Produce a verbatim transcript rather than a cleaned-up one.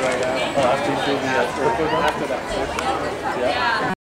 right after. Oh, after you do the uh, earthquake one? After that first one. Yeah.